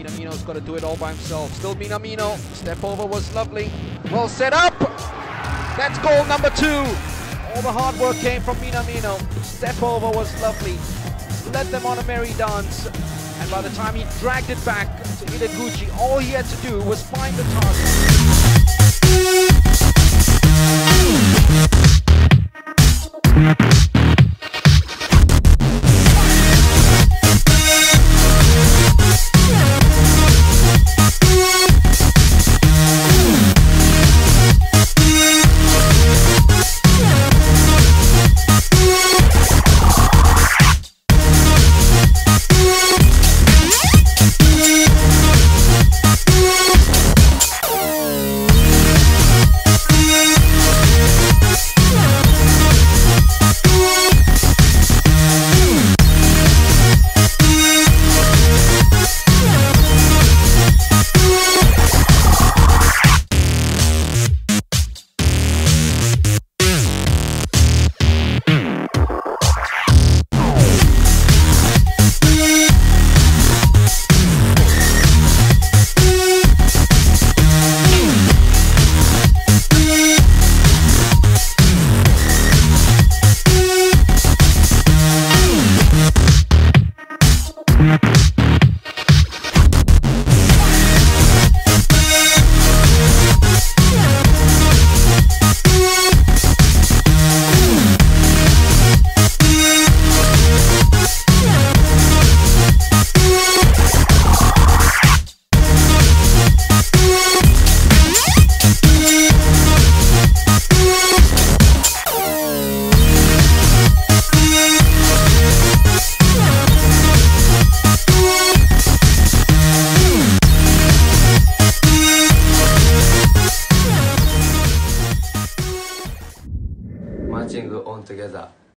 Minamino's got to do it all by himself. Still Minamino. Step over was lovely. Well set up. That's goal number 2. All the hard work came from Minamino. Step over was lovely. Led them on a merry dance. And by the time he dragged it back to Ideguchi, all he had to do was find the target. Marching on together.